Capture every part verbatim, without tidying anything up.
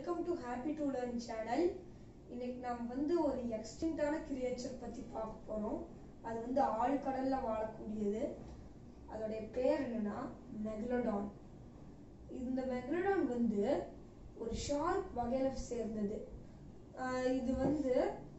Welcome to Happy to Learn channel. இன்னைக்கு நாம் வந்து ஒரு எக்ஸ்டிங்டான கிரியேச்சர் பத்தி பார்க்க போறோம். அது வந்து ஆழ்கடல்ல வாழக்கூடியது. அதோட பேர் என்னன்னா megalodon. இந்த megalodon வந்து ஒரு ஷார்க் வகையில சேர்ந்தது. இது வந்து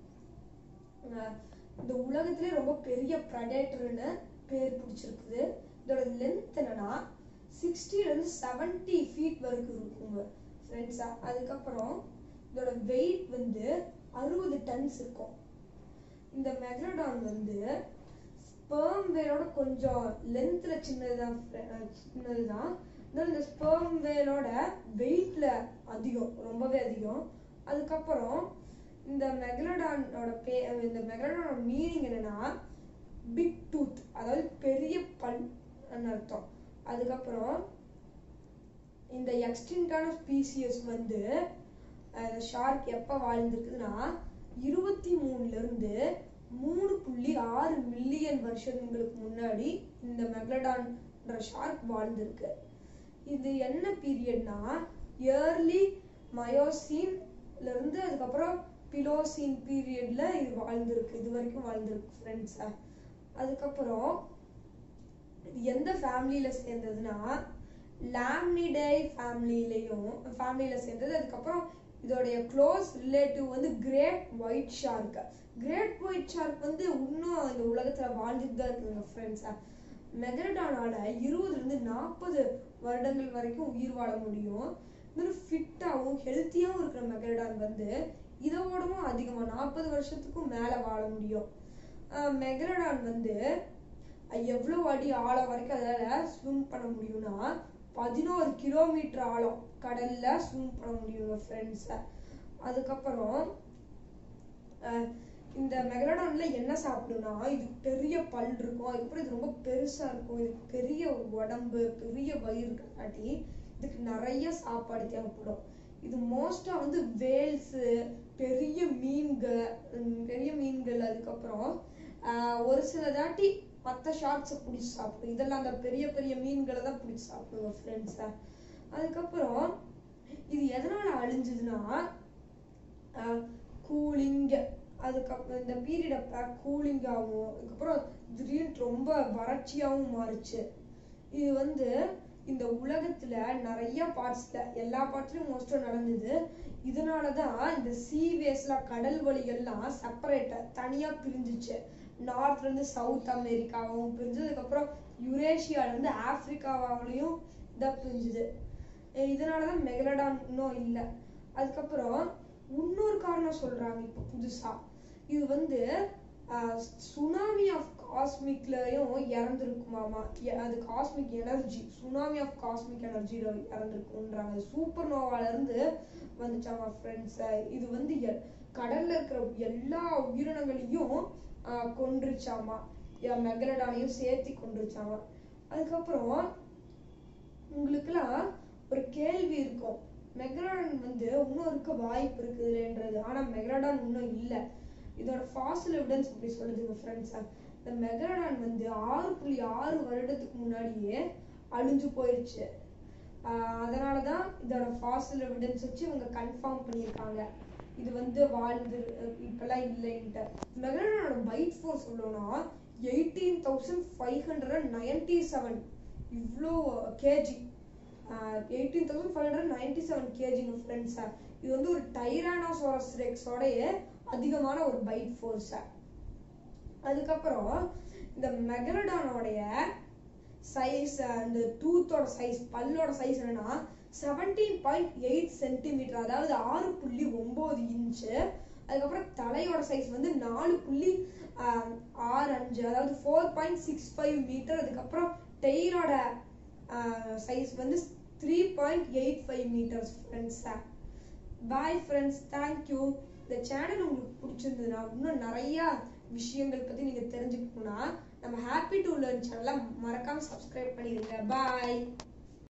இந்த உலகத்திலே ரொம்ப பெரிய predatorன்னு பேர் பிடிச்சிருக்குது. இதோட லென்த் என்னன்னா sixty ல இருந்து seventy feet வரைக்கும் இருக்குங்க ஃப்ரெண்ட்ஸா. அதுக்கப்புறம் இதோட வெயிட் வந்து sixty டன்ஸ் இருக்கும். இந்த megalodon வந்து ஸ்பெர்ம் வேலோட கொஞ்சம் லென்த்ல சின்னதுதான் சின்னதுதான் இந்த ஸ்பெர்ம் வேலோட வெயிட்ல அதிகம், ரொம்பவே அதிகம். அதுக்கப்புறம் இந்த மெகலடானோட பே இந்த மெகலடானோட மீனிங் என்னன்னா பிக் டூத், அதாவது பெரிய பல் அர்த்தம். அதுக்கப்புறம் இந்த எக்ஸ்டிங்டான ஸ்பீசியஸ் வந்து ஷார்க் எப்ப வாழ்ந்துருக்குதுன்னா இருபத்தி மூணுல இருந்து மூணு புள்ளி ஆறு மில்லியன் வருஷங்களுக்கு முன்னாடி இந்த மெகலடான்ற ஷார்க் வாழ்ந்திருக்கு. இது என்ன பீரியட்னா இயர்லி மயோசீன்ல இருந்து அதுக்கப்புறம் பிலோசீன் பீரியட்ல இது வாழ்ந்திருக்கு, இது வரைக்கும் வாழ்ந்திருக்கு ஃப்ரெண்ட்ஸா. அதுக்கப்புறம் இது எந்த ஃபேமிலியில சேர்ந்ததுன்னா லாம்னிடை ஃபேமிலியிலையும் ஃபேமிலியில சேர்ந்தது. அதுக்கப்புறம் இதோடைய க்ளோஸ் ரிலேட்டிவ் வந்து great white shark. Great white shark வந்து இன்னும் இந்த உலகத்துல வாழ்ந்துட்டு தான் இருக்குங்க ஃப்ரெண்ட்ஸா. மெகலடானால இருபதுல இருந்து நாற்பது வருடங்கள் வரைக்கும் உயிர் வாழ முடியும். இன்னொரு ஃபிட்டாகவும் ஹெல்த்தியாகவும் இருக்கிற மெகலடான் வந்து இதோடவும் அதிகமா நாற்பது வருஷத்துக்கும் மேல வாழ முடியும். மெகலடான் வந்து எவ்வளவு அடி ஆழம் வரைக்கும் அதால ஸ்விம் பண்ண முடியும்னா பதினோரு கிலோமீட்டர் ஆழம் கடல்ல ஸ்விம் பண்ண முடியுங்க ஃப்ரெண்ட்ஸ். அதுக்கப்புறம் இந்த மெகலடான்ல என்ன சாப்பிடும்னா இது பெரிய பல் இருக்கும், அதுக்கப்புறம் இது ரொம்ப பெருசா இருக்கும், இதுக்கு பெரிய உடம்பு பெரிய வயிறு காட்டி இதுக்கு நிறைய சாப்பாடு தேவைப்படும். இது மோஸ்டா வந்து வேல்ஸ், பெரிய மீன்கள் பெரிய மீன்கள் அதுக்கப்புறம் ஆஹ் ஒரு சில தாட்டி மற்ற ஷார்க்ஸை பிடிச்சி சாப்பிடும். இதெல்லாம் அந்த பெரிய பெரிய மீன்களை தான் பிடிச்சி சாப்பிடுவோம் ஃப்ரெண்ட்ஸா. அதுக்கப்புறம் இது எதனால அழிஞ்சதுன்னா கூலிங், அதுக்கப்புறம் இந்த பீரியட் அப்ப கூலிங் ஆகும், அதுக்கப்புறம் திடீர்னு ரொம்ப வறட்சியாகவும் மாறுச்சு. இது வந்து இந்த உலகத்துல நிறைய பார்ட்ஸ்ல எல்லா பார்ட்லயும் மோஸ்டா நடந்தது. இதனாலதான் இந்த சீவேஸ்ல கடல் வழிகள்லாம் செப்பரேட்டா தனியா பிரிஞ்சிச்சு. நார்த்ல இருந்து சவுத் அமெரிக்காவும் பிரிஞ்சு, அதுக்கப்புறம் யுரேஷியால இருந்து ஆப்பிரிக்காவிலையும் இதான் பிரிஞ்சுது. இதனாலதான் மெகலடான் இன்னும் இல்லை. அதுக்கப்புறம் இன்னொரு காரணம் சொல்றாங்க இப்ப புதுசா. இது வந்து சுனாமி ஆஃப் காஸ்மிக்லயும் இறந்துருக்குமாமா. அது cosmic energy, tsunami of cosmic எனர்ஜில இறந்துருக்குன்றாங்க. சூப்பர் நோவால இருந்து வந்துச்சாமா ஃப்ரெண்ட்ஸ். இது வந்து கடல்ல இருக்கிற எல்லா உயிரினங்களையும் ஆஹ் கொன்றுச்சாமா, மெகலடானையும் சேர்த்தி கொன்றுச்சாமா. அதுக்கப்புறம் உங்களுக்குலாம் ஒரு கேள்வி இருக்கும், மெகலடான் வந்து இன்னும் இருக்க வாய்ப்பு இருக்குதுன்றது. ஆனா மெகலடான் இன்னும் இல்லை. இதோட ஃபாசில் எவிடன்ஸ் இப்படி சொல்லுதுங்க ஃப்ரெண்ட்ஸா. இந்த மெகலடான் வந்து ஆறு புள்ளி ஆறு வருடத்துக்கு முன்னாடியே அழிஞ்சு போயிடுச்சு. ஆஹ் அதனாலதான் இதோட ஃபாசில் எவிடன்ஸ் வச்சு இவங்க கன்ஃபார்ம் பண்ணியிருக்காங்க இது வந்து வாழ்ந்து இப்பெல்லாம் இல்லைன்ட்டு. மெகலடானோட பைட் ஃபோர்ஸ் சொல்லணும்னா eighteen thousand five hundred ninety seven இவ்வளோ KG eighteen thousand five hundred ninety seven கேஜிங்க ஃப்ரெண்ட்ஸா. இது வந்து ஒரு டைரானோசாரஸ் ரெக்ஸோடைய அதிகமான ஒரு பைட் ஃபோர்ஸ். அதுக்கப்புறம் இந்த மெகலடானோடைய சைஸ், அந்த டூத்தோட சைஸ், பல்லோட சைஸ் என்னன்னா செவன்டீன் பாயிண்ட் எயிட் சென்டிமீட்டர், அதாவது ஆறு புள்ளி ஒன்பது இன்ச்சு. அதுக்கப்புறம் தலையோட சைஸ் வந்து நாலு புள்ளி ஆறு அஞ்சு, அதாவது four point six five metre. அதுக்கப்புறம் டெய்லோட சைஸ் வந்து three point eight five metres ஃப்ரெண்ட்ஸா. Bye friends, thank you. இந்த சேனல் உங்களுக்கு பிடிச்சிருந்ததுன்னா இன்னும் நிறைய விஷயங்கள் பத்தி நீங்க தெரிஞ்சுக்கணும்னா நம்ம ஹாப்பி டு லேர்ன் சேனலை மறக்காம சப்ஸ்கிரைப் பண்ணிடுங்க. பாய்.